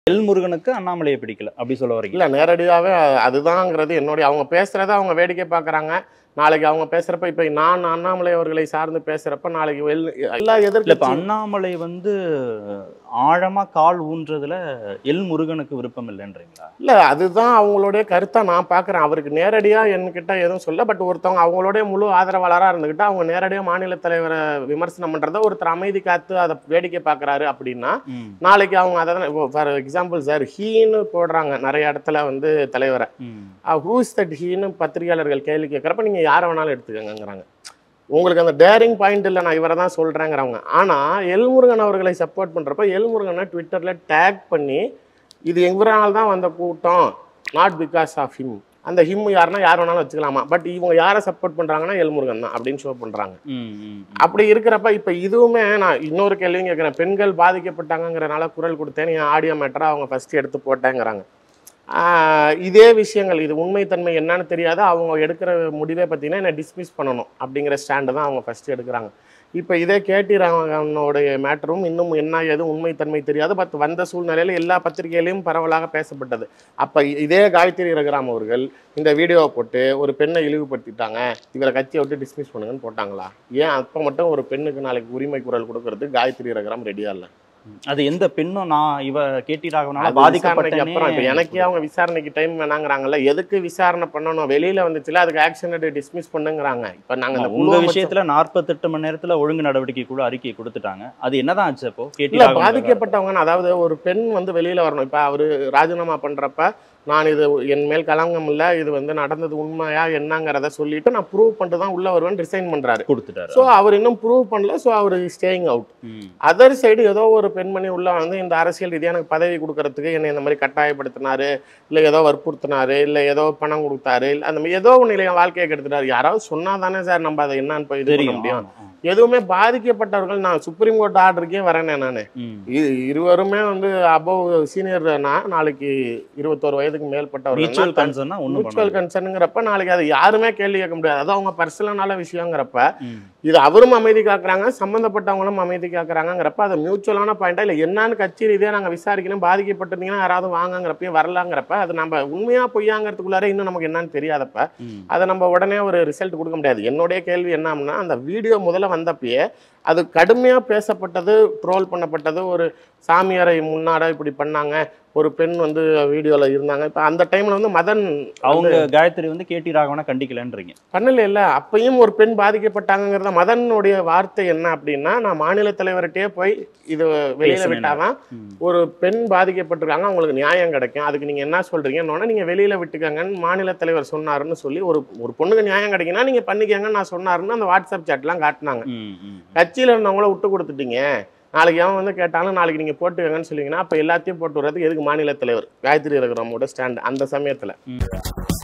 L முருகனுக்கு அண்ணாமலையை பிடிக்கல அப்படி சொல்ல வரீங்க? இல்லை, நேரடியாகவே அதுதாங்கிறது என்னுடைய அவங்க பேசுகிறத அவங்க வேடிக்கை பார்க்குறாங்க. நாளைக்கு அவங்க பேசுகிறப்ப இப்போ நான் அண்ணாமலை அவர்களை சார்ந்து பேசுகிறப்ப நாளைக்கு எல்லா இல்லை, இப்போ அண்ணாமலை ஆழமாக கால் ஊன்றதுல எல் முருகனுக்கு விருப்பம் இல்லைன்றீங்களா? இல்லை, அதுதான் அவங்களுடைய கருத்தை நான் பார்க்குறேன். அவருக்கு நேரடியாக என்கிட்ட எதுவும் சொல்ல, பட் ஒருத்தவங்க அவங்களுடைய முழு ஆதரவாளராக இருந்துக்கிட்டு அவங்க நேரடியாக மாநில தலைவரை விமர்சனம் பண்ணுறத ஒருத்தர் அமைதி காத்து அதை வேடிக்கை பார்க்குறாரு அப்படின்னா நாளைக்கு அவங்க அதை தான் ஃபார் எக்ஸாம்பிள் சார் ஹீன்னு போடுறாங்க நிறைய இடத்துல தலைவரை. ஹூஸ் தட் ஹீன்னு பத்திரிகையாளர்கள் கேள்வி கேட்குறப்ப நீங்கள் யாரை வேணாலும் எடுத்துக்கங்கிறாங்க. உங்களுக்கு அந்த டேரிங் பாயிண்ட் இல்லை, நான் இவரை தான் சொல்கிறேங்கிறவங்க. ஆனால் எல்முருகன் அவர்களை சப்போர்ட் பண்ணுறப்ப எல்முருகனை ட்விட்டரில் டேக் பண்ணி இது இவரால் தான் வந்த கூட்டம், நாட் பிகாஸ் ஆஃப் ஹிம். அந்த ஹிம் யாருன்னா யார் வேணாலும் வச்சுக்கலாமா, பட் இவங்க யாரை சப்போர்ட் பண்ணுறாங்கன்னா எல்முருகன் தான் அப்படின்னு ஷோ பண்ணுறாங்க. அப்படி இருக்கிறப்ப இப்போ இதுவுமே நான் இன்னொரு கேள்வியும் கேட்குறேன். பெண்கள் பாதிக்கப்பட்டாங்கிறனால குரல் கொடுத்தேன், என் ஆடியோ மேட்டரை அவங்க ஃபஸ்ட்டு எடுத்து போட்டேங்கிறாங்க. இதே விஷயங்கள் இது உண்மைத்தன்மை என்னன்னு தெரியாத அவங்க எடுக்கிற முடிவே பார்த்தீங்கன்னா என்னை டிஸ்மிஸ் பண்ணணும் அப்படிங்கிற ஸ்டாண்டு தான் அவங்க ஃபஸ்ட்டு எடுக்கிறாங்க. இப்போ இதே கேடி ராமனுடைய மேட்டரும் இன்னும் என்ன எதுவும் உண்மைத்தன்மை தெரியாது, பட் வந்த சூழ்நிலையில் எல்லா பத்திரிகையிலையும் பரவலாக பேசப்பட்டது. அப்போ இதே காயத்ரி ரகுராம் அவர்கள் இந்த வீடியோவை போட்டு ஒரு பெண்ணை இழிவுபடுத்திட்டாங்க, இவரை கட்சியை விட்டு டிஸ்மிஸ் பண்ணுங்கன்னு போட்டாங்களா? ஏன் அப்போ மட்டும் ஒரு பெண்ணுக்கு நாளைக்கு உரிமை குரல் கொடுக்கறது காயத்ரி ரகுராம் ரெடியா இல்லை? அது எந்த பெண்ணும் நான் இவ கேடி ராகவனால பாதிக்கப்பட்டேன். அப்புறம் இப்போ எனக்கே அவங்க விசாரணைக்கு டைம் வேணாங்கிறாங்கல்ல, எதுக்கு விசாரணை பண்ணணும்? வெளியில வந்துச்சுல அதுக்கு ஆக்ஷன் எடுத்து டிஸ்மிஸ் பண்ணுங்கிறாங்க. இப்போ நாங்கள் உங்க விஷயத்துல 48 மணி நேரத்துல ஒழுங்கு நடவடிக்கை குழு அறிக்கை கொடுத்துட்டாங்க. அது என்னதான் ஆச்சு அப்போ? கேடி பாதிக்கப்பட்டவங்க, அதாவது ஒரு பெண் வெளியில வரணும். இப்போ அவரு ராஜினாமா பண்றப்ப நான் இது என் மேல் கலங்கம் இல்லை, இது நடந்தது உண்மையா என்னங்கிறத சொல்லிட்டு நான் ப்ரூவ் பண்ணிட்டு தான் உள்ள வருவேன் ரிசைன் பண்றாரு, கொடுத்துட்டாரு. ஸோ அவர் இன்னும் ப்ரூவ் பண்ணல, ஸோ அவர் ஸ்டேயிங் அவுட். அதர் சைடு ஏதோ ஒரு பெண்மணி உள்ள இந்த அரசியல் ரீதியாக எனக்கு பதவி கொடுக்கறதுக்கு என்னை இந்த மாதிரி கட்டாயப்படுத்தினாரு, இல்லை ஏதோ வற்புறுத்தினாரு, இல்லை ஏதோ பணம் கொடுத்தாரு, இல்லை அந்த மாதிரி ஏதோ ஒன்று இல்லையா வாழ்க்கையை கெடுத்துட்டாரு. யாராவது சொன்னா தானே சார் நம்ம அதை என்னன்னு போய் இது பண்ண முடியும். எதுவுமே பாதிக்கப்பட்டவர்கள் நான் சுப்ரீம் கோர்ட் ஆர்டருக்கே வரேனே நானு. இருவருமே அபவ் சீனியர்னா நாளைக்கு 21 வயதுக்கு மேற்பட்டவர்கள் மியூச்சுவல் கன்சர்னுங்கிறப்ப நாளைக்கு அதை யாருமே கேள்வி கேட்க முடியாது. அது அவங்க பர்சனலான விஷயங்கிறப்ப இது அவரும் அமைதி காக்குறாங்க, சம்பந்தப்பட்டவங்களும் அமைதி காக்குறாங்கிறப்ப அது மியூச்சுவலான பாயிண்டா இல்லை என்னன்னு கட்சி ரீதியாக நாங்கள் விசாரிக்கணும், பாதிக்கப்பட்டிருந்தீங்கன்னா யாராவது வாங்கங்கிறப்பையும் வரலாங்கிறப்ப அது நம்ம உண்மையா பொய்யாங்கிறதுக்குள்ளார இன்னும் நமக்கு என்னன்னு தெரியாதப்ப அதை நம்ம உடனே ஒரு ரிசல்ட் கொடுக்க முடியாது. என்னுடைய கேள்வி என்னன்னா, அந்த வீடியோ முதல்ல வந்தப்பயே அது கடுமையாக பேசப்பட்டது, ட்ரோல் பண்ணப்பட்டது. ஒரு சாமியாரை முன்னாட இப்படி பண்ணாங்க, ஒரு பெண் வீடியோவில் இருந்தாங்க. இப்போ அந்த டைமில் மதன் அவங்க காயத்ரி கேடி ராகவனை கண்டிக்கலன்றீங்க? பண்ணல இல்லை, அப்பயும் ஒரு பெண் பாதிக்கப்பட்டாங்கிறத மதனுடைய வார்த்தை என்ன அப்படின்னா, நான் மாநில தலைவர்கிட்டே போய் இது வெளியில விட்டாதான் ஒரு பெண் பாதிக்கப்பட்டிருக்காங்க, அவங்களுக்கு நியாயம் கிடைக்கும், அதுக்கு நீங்கள் என்ன சொல்கிறீங்கன்னு நீங்கள் வெளியில விட்டுக்கங்கன்னு மாநில தலைவர் சொன்னாருன்னு சொல்லி ஒரு பொண்ணுக்கு நியாயம் கிடைக்குன்னா நீங்கள் பண்ணிக்கங்கன்னு நான் சொன்னாருன்னு அந்த வாட்ஸ்அப் சாட்லாம் காட்டினாங்க. கட்சியில் இருந்தவங்கள விட்டு கொடுத்துட்டீங்க, நாளைக்கு அவன் கேட்டாலும் நாளைக்கு நீங்கள் போட்டுக்கங்கன்னு சொல்லிங்கன்னா அப்போ எல்லாத்தையும் போட்டு வர்றதுக்கு எதுக்கு மாநில தலைவர் காயத்ரி ரகுராமோட ஸ்டாண்ட் அந்த சமயத்தில்?